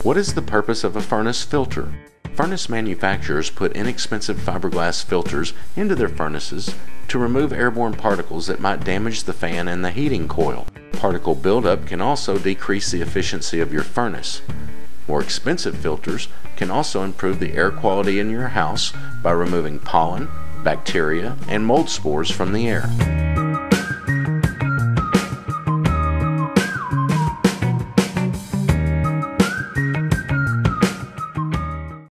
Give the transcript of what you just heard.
What is the purpose of a furnace filter? Furnace manufacturers put inexpensive fiberglass filters into their furnaces to remove airborne particles that might damage the fan and the heating coil. Particle buildup can also decrease the efficiency of your furnace. More expensive filters can also improve the air quality in your house by removing pollen, bacteria, and mold spores from the air.